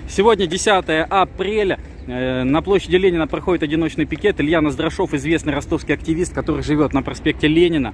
Сегодня 10 апреля. На площади Ленина проходит одиночный пикет. Илья Ноздрашов, известный ростовский активист, который живет на проспекте Ленина,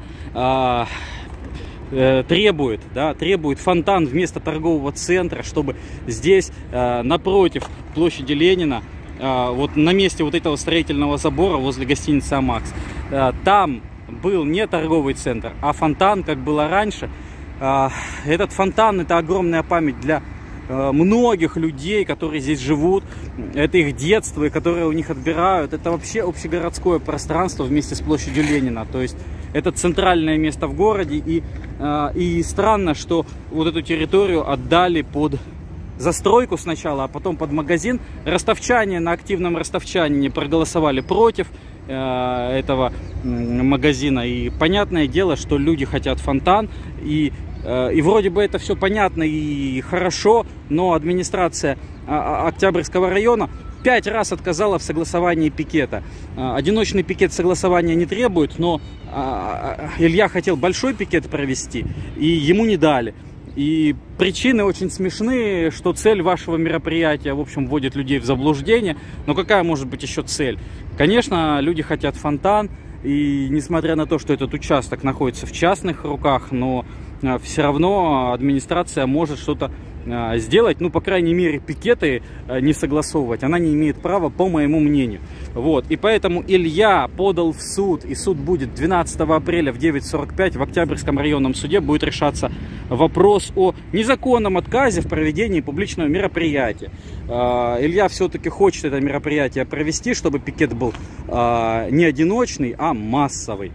требует фонтан вместо торгового центра, чтобы здесь, напротив площади Ленина, вот на месте вот этого строительного забора возле гостиницы «Амакс», там был не торговый центр, а фонтан, как было раньше. Этот фонтан — это огромная память для многих людей, которые здесь живут. Это их детство, и которые у них отбирают. Это вообще общегородское пространство вместе с площадью Ленина. То есть это центральное место в городе. И странно, что вот эту территорию отдали под застройку сначала, а потом под магазин. Ростовчане на активном ростовчанине проголосовали против этого магазина. И понятное дело, что люди хотят фонтан. И вроде бы это все понятно и хорошо, но администрация Октябрьского района 5 раз отказала в согласовании пикета. Одиночный пикет согласования не требует, но Илья хотел большой пикет провести, и ему не дали. И причины очень смешные, что цель вашего мероприятия, в общем, вводит людей в заблуждение. Но какая может быть еще цель? Конечно, люди хотят фонтан, и несмотря на то, что этот участок находится в частных руках, но все равно администрация может что-то сделать, ну, по крайней мере, пикеты не согласовывать она не имеет права, по моему мнению. Вот, и поэтому Илья подал в суд, и суд будет 12 апреля в 9:45 в Октябрьском районном суде будет решаться вопрос о незаконном отказе в проведении публичного мероприятия. Илья все-таки хочет это мероприятие провести, чтобы пикет был не одиночный, а массовый.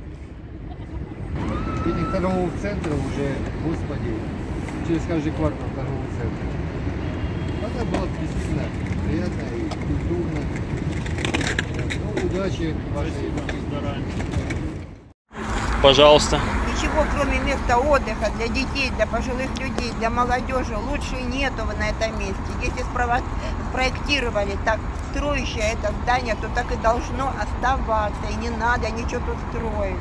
Этих торговых центров уже, господи, через каждый квартал торговый центр. Это было действительно приятно и культурно. Ну, удачи вашей. Пожалуйста. Ничего, кроме места отдыха для детей, для пожилых людей, для молодежи, лучше нету на этом месте. Если спроектировали так, строящее это здание, то так и должно оставаться. И не надо ничего тут строить.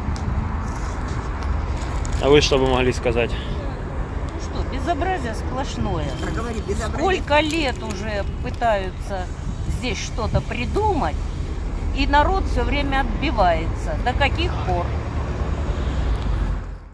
А вы что бы могли сказать? Ну что, безобразие сплошное. Проговори, безобразие. Сколько лет уже пытаются здесь что-то придумать, и народ все время отбивается. До каких пор?